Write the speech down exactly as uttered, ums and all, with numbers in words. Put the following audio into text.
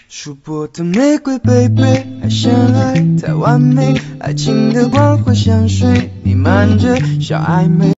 数波的玫瑰贝贝，爱相爱太完美，爱情的光辉香水弥漫着小暧昧。